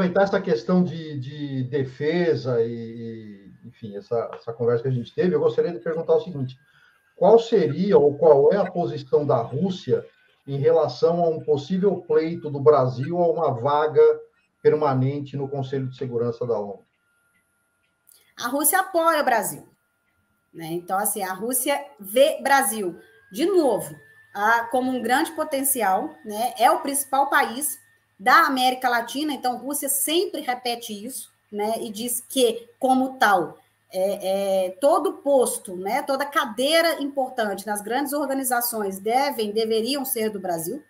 aproveitar essa questão de defesa enfim, essa conversa que a gente teve, eu gostaria de perguntar o seguinte: qual seria ou qual é a posição da Rússia em relação a um possível pleito do Brasil a uma vaga permanente no Conselho de Segurança da ONU? A Rússia apoia o Brasil, né? Então, assim, a Rússia vê Brasil, de novo, como um grande potencial, né? É o principal país da América Latina, então a Rússia sempre repete isso, né? E diz que, como tal, todo posto, né? Toda cadeira importante nas grandes organizações deveriam ser do Brasil.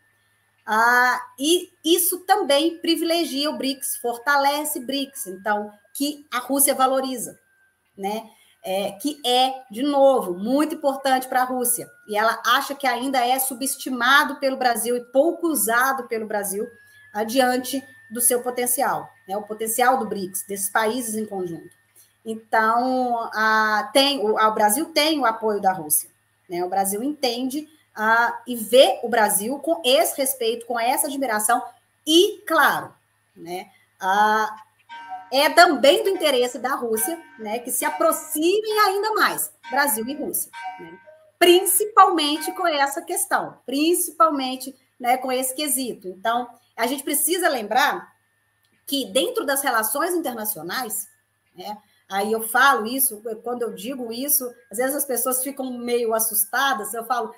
E isso também privilegia o BRICS, fortalece BRICS, então, que a Rússia valoriza, né? Que de novo, muito importante para a Rússia. E ela acha que ainda é subestimado pelo Brasil e pouco usado pelo Brasil adiante do seu potencial, né? O potencial do BRICS, desses países em conjunto. Então, o Brasil tem o apoio da Rússia, né? O Brasil entende e vê o Brasil com esse respeito, com essa admiração, e, claro, né? É também do interesse da Rússia, né, que se aproximem ainda mais, Brasil e Rússia, né? Principalmente com essa questão, principalmente, né, com esse quesito. Então, a gente precisa lembrar que dentro das relações internacionais, né, aí eu falo isso, quando eu digo isso, às vezes as pessoas ficam meio assustadas, eu falo,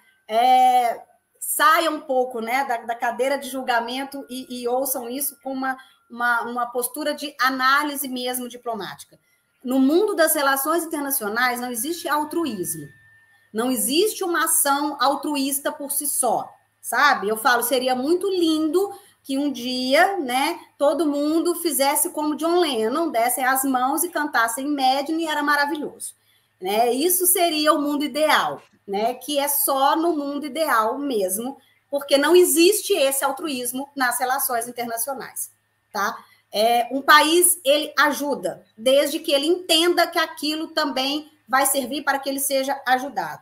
saia um pouco, né, da cadeira de julgamento e ouçam isso com uma postura de análise mesmo diplomática. No mundo das relações internacionais não existe altruísmo, não existe uma ação altruísta por si só, sabe? Eu falo, seria muito lindo que um dia, né, todo mundo fizesse como John Lennon, dessem as mãos e cantassem Imagine, e era maravilhoso, né? Isso seria o mundo ideal, né? Que é só no mundo ideal mesmo, porque não existe esse altruísmo nas relações internacionais, tá? Um país, ele ajuda, desde que ele entenda que aquilo também vai servir para que ele seja ajudado.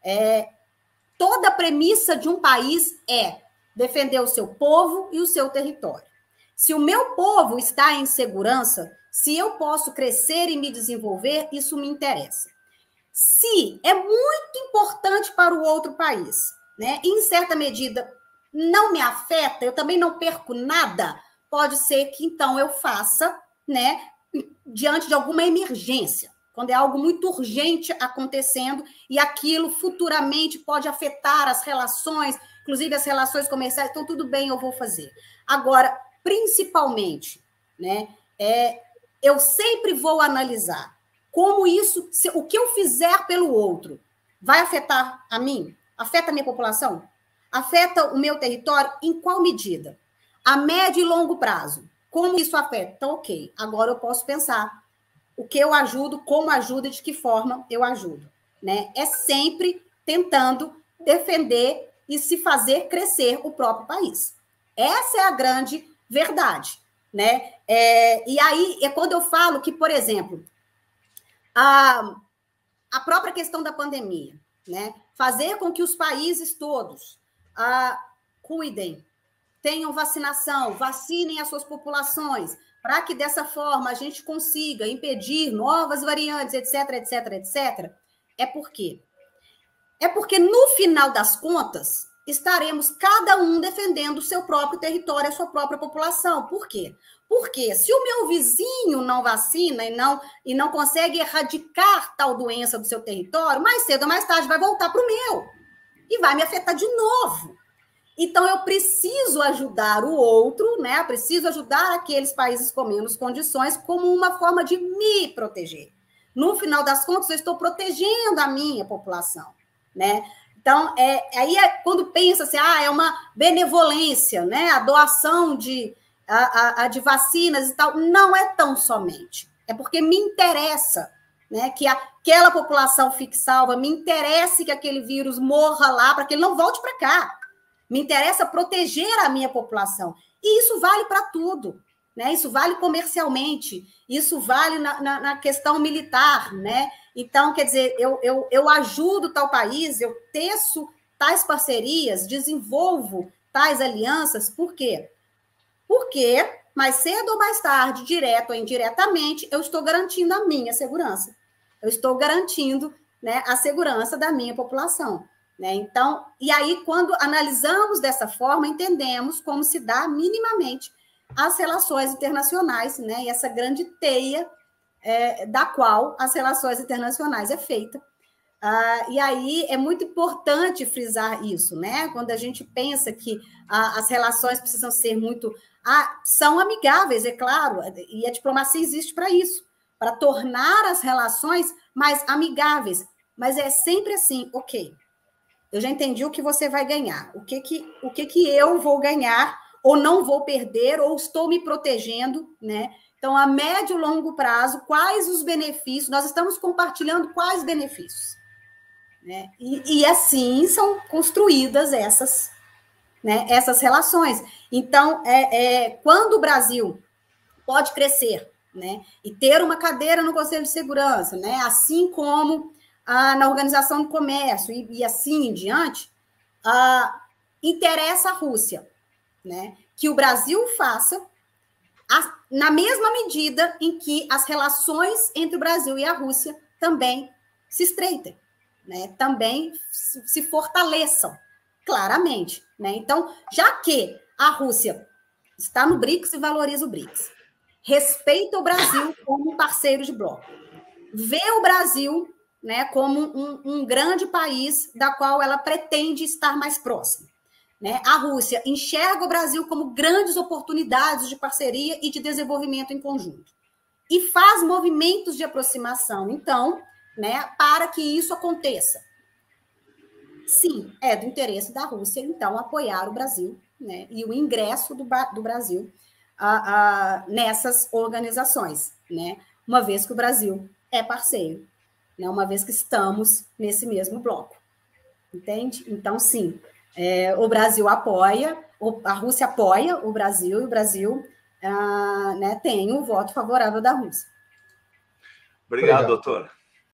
Toda a premissa de um país é defender o seu povo e o seu território. Se o meu povo está em segurança, se eu posso crescer e me desenvolver, isso me interessa. Se é muito importante para o outro país, né, em certa medida não me afeta, eu também não perco nada, pode ser que então eu faça, né, diante de alguma emergência, quando é algo muito urgente acontecendo e aquilo futuramente pode afetar as relações, inclusive as relações comerciais, então tudo bem, eu vou fazer. Agora, principalmente, né, eu sempre vou analisar como isso, o que eu fizer pelo outro, vai afetar a mim? Afeta a minha população? Afeta o meu território? Em qual medida? A médio e longo prazo. Como isso afeta? Então, ok, agora eu posso pensar o que eu ajudo, como ajudo e de que forma eu ajudo, né? É sempre tentando defender e se fazer crescer o próprio país. Essa é a grande verdade, né? E aí é quando eu falo que, por exemplo, a própria questão da pandemia, né? Fazer com que os países todos cuidem, tenham vacinação, vacinem as suas populações, para que dessa forma a gente consiga impedir novas variantes, etc, etc, etc. Por quê? É porque, no final das contas, estaremos cada um defendendo o seu próprio território, a sua própria população. Por quê? Porque se o meu vizinho não vacina e não consegue erradicar tal doença do seu território, mais cedo ou mais tarde vai voltar para o meu e vai me afetar de novo. Então, eu preciso ajudar o outro, né? Eu preciso ajudar aqueles países com menos condições como uma forma de me proteger. No final das contas, eu estou protegendo a minha população, né? Então, quando pensa assim, é uma benevolência, né? A doação de vacinas e tal, não é tão somente. É porque me interessa, né, que aquela população fique salva, me interessa que aquele vírus morra lá para que ele não volte para cá. Me interessa proteger a minha população. E isso vale para tudo, né? Isso vale comercialmente, isso vale na questão militar, né? Então, quer dizer, eu ajudo tal país, eu teço tais parcerias, desenvolvo tais alianças, por quê? Porque mais cedo ou mais tarde, direto ou indiretamente, eu estou garantindo a minha segurança. Eu estou garantindo, né, a segurança da minha população. Né? Então, e aí, quando analisamos dessa forma, entendemos como se dá minimamente as relações internacionais, né? E essa grande teia da qual as relações internacionais é feita. E aí é muito importante frisar isso, né? Quando a gente pensa que as relações precisam ser muito... são amigáveis, é claro, e a diplomacia existe para isso, para tornar as relações mais amigáveis. Mas é sempre assim, ok, eu já entendi o que você vai ganhar, o que eu vou ganhar, ou não vou perder, ou estou me protegendo, né? Então, a médio e longo prazo, quais os benefícios? Nós estamos compartilhando quais benefícios? Né? E assim são construídas essas, né, essas relações. Então, quando o Brasil pode crescer, né, e ter uma cadeira no Conselho de Segurança, né, assim como na Organização do Comércio e assim em diante, interessa à Rússia, né, que o Brasil faça na mesma medida em que as relações entre o Brasil e a Rússia também se estreitem, né, também se fortaleçam, claramente. Né? Então, já que a Rússia está no BRICS e valoriza o BRICS, respeita o Brasil como parceiro de bloco, vê o Brasil, né, como um grande país da qual ela pretende estar mais próxima. Né? A Rússia enxerga o Brasil como grandes oportunidades de parceria e de desenvolvimento em conjunto. E faz movimentos de aproximação, então, né, para que isso aconteça. Sim, é do interesse da Rússia, então, apoiar o Brasil, né, e o ingresso do Brasil nessas organizações, né, uma vez que o Brasil é parceiro, né, uma vez que estamos nesse mesmo bloco. Entende? Então, sim, o Brasil apoia, a Rússia apoia o Brasil, e o Brasil né, tem um voto favorável da Rússia. Obrigado, doutora.